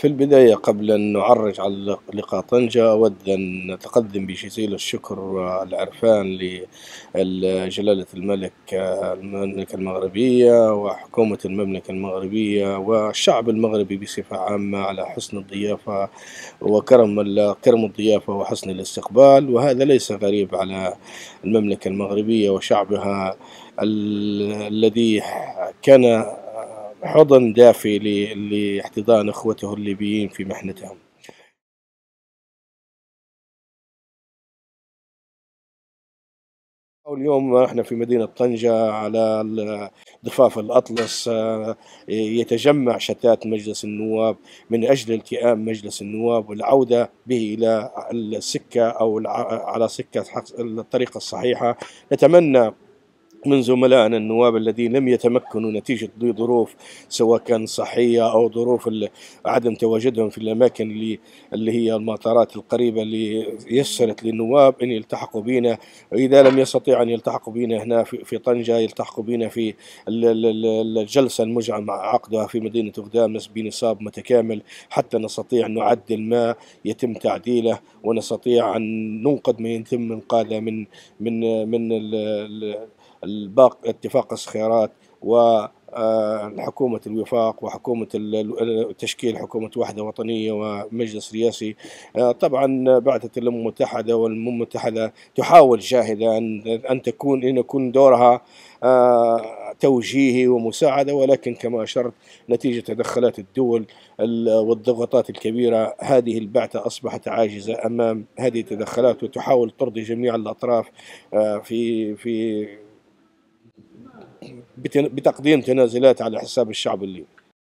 في البداية قبل أن نعرج على لقاء طنجة أود أن نتقدم بجزيل الشكر والعرفان لجلالة المملكة المغربية وحكومة المملكة المغربية والشعب المغربي بصفة عامة على حسن الضيافة كرم الضيافة وحسن الاستقبال، وهذا ليس غريب على المملكة المغربية وشعبها الذي كان حضن دافي لاحتضان اخوته الليبيين في محنتهم. واليوم احنا في مدينة طنجة على ضفاف الأطلس، يتجمع شتات مجلس النواب من أجل التئام مجلس النواب والعودة به إلى السكة أو على سكة الطريقة الصحيحة. نتمنى من زملائنا النواب الذين لم يتمكنوا نتيجة ظروف سواء كان صحية أو ظروف عدم تواجدهم في الأماكن اللي هي المطارات القريبة اللي يسرت للنواب أن يلتحقوا بنا. وإذا لم يستطيع أن يلتحقوا بنا هنا في طنجة يلتحقوا بنا في الجلسة المجمع عقدها في مدينة غدامس بنصاب متكامل حتى نستطيع أن نعدل ما يتم تعديله ونستطيع أن ننقذ ما يتم إنقاذه من اتفاق الخيارات وحكومة الوفاق وحكومة تشكيل حكومة وحدة وطنية ومجلس رئاسي. طبعا بعثة الأمم المتحدة والأمم المتحدة تحاول جاهدة أن يكون دورها توجيهي ومساعدة، ولكن كما أشرت نتيجة تدخلات الدول والضغوطات الكبيرة هذه البعثة أصبحت عاجزة أمام هذه التدخلات وتحاول ترضي جميع الأطراف في بتقديم تنازلات على حساب الشعب الليبي.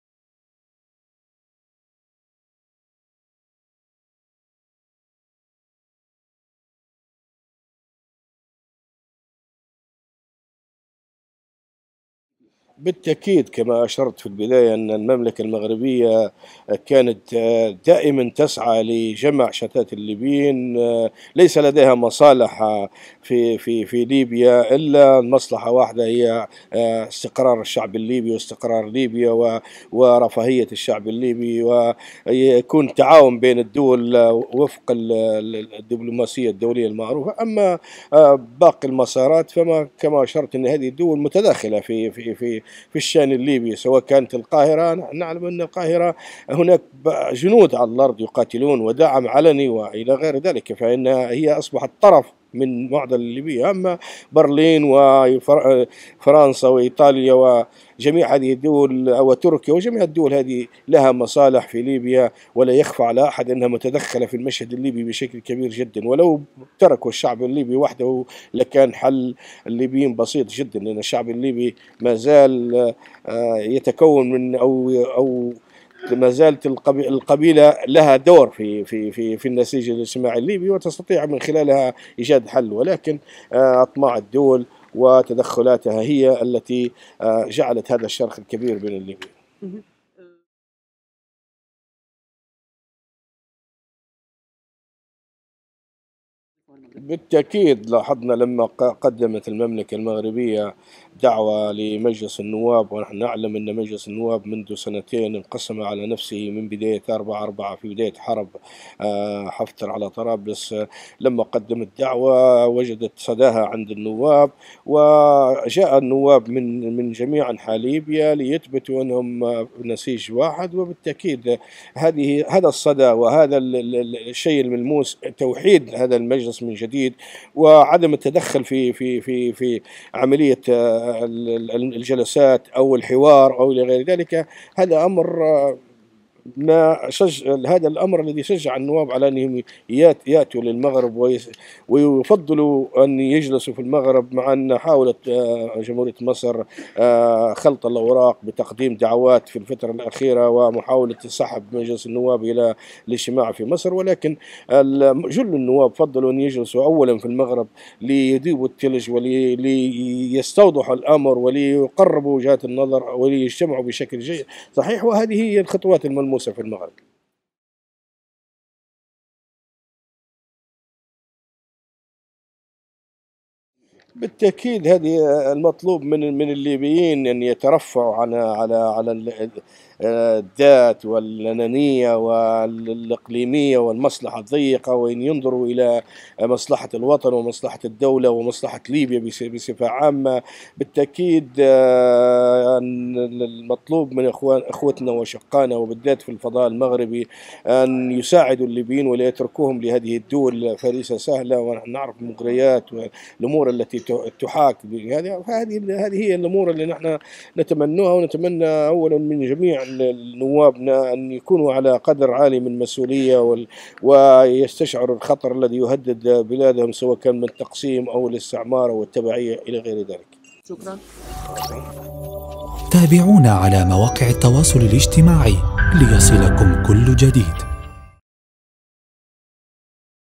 بالتأكيد كما أشرت في البداية أن المملكة المغربية كانت دائما تسعى لجمع شتات الليبيين، ليس لديها مصالح في ليبيا إلا مصلحة واحدة هي استقرار الشعب الليبي واستقرار ليبيا ورفاهية الشعب الليبي، ويكون تعاون بين الدول وفق الدبلوماسية الدولية المعروفة. أما باقي المسارات فما كما أشرت أن هذه الدول متداخلة في الشأن الليبي، سواء كانت القاهرة. نعلم أن القاهرة هناك جنود على الأرض يقاتلون ودعم علني وإلى غير ذلك، فإنها هي أصبحت طرف من معضلة الليبية. أما برلين وفرنسا وإيطاليا وجميع هذه الدول وتركيا وجميع الدول هذه لها مصالح في ليبيا، ولا يخفى على أحد أنها متدخلة في المشهد الليبي بشكل كبير جدا. ولو تركوا الشعب الليبي وحده لكان حل الليبيين بسيط جدا، لأن الشعب الليبي ما زال يتكون من أو ما زالت القبيلة لها دور في النسيج الاجتماعي الليبي وتستطيع من خلالها إيجاد حل، ولكن أطماع الدول وتدخلاتها هي التي جعلت هذا الشرخ الكبير بين الليبيين. بالتأكيد لاحظنا لما قدمت المملكة المغربية دعوة لمجلس النواب، ونحن نعلم أن مجلس النواب منذ سنتين انقسم على نفسه من بداية 4/4 في بداية حرب حفتر على طرابلس. لما قدمت دعوة وجدت صداها عند النواب، وجاء النواب من جميع أنحاء ليبيا ليثبتوا أنهم نسيج واحد. وبالتأكيد هذا الصدى وهذا الشيء الملموس توحيد هذا المجلس من جديد، وعدم التدخل في عملية الجلسات أو الحوار أو إلى غير ذلك. هذا أمر هذا الأمر الذي شجع النواب على أنهم يأتوا للمغرب ويفضلوا أن يجلسوا في المغرب، مع أن حاولت جمهورية مصر خلط الأوراق بتقديم دعوات في الفترة الأخيرة ومحاولة سحب مجلس النواب إلى الاجتماع في مصر، ولكن جل النواب فضلوا أن يجلسوا أولا في المغرب ليذيبوا الثلج وليستوضحوا الأمر وليقربوا وجهات النظر وليجتمعوا بشكل جيد صحيح. وهذه هي الخطوات الملموسة في المغرب. بالتأكيد هذه المطلوب من الليبيين أن يترفعوا على الذات والأنانية والإقليمية والمصلحة الضيقة، وأن ينظروا إلى مصلحة الوطن ومصلحة الدولة ومصلحة ليبيا بصفة عامة. بالتأكيد المطلوب من إخوتنا وشقائنا وبالذات في الفضاء المغربي أن يساعدوا الليبيين ولا يتركوهم لهذه الدول فريسة سهلة، ونحن نعرف المغريات والأمور التي تحاك بهذه. هذه هي الأمور اللي نحن نتمناها، ونتمنى أولا من جميع نوابنا أن يكونوا على قدر عالي من المسؤولية ويستشعروا الخطر الذي يهدد بلادهم، سواء كان من التقسيم أو الاستعمار أو التبعية إلى غير ذلك. شكرا. تابعونا على مواقع التواصل الاجتماعي ليصلكم كل جديد.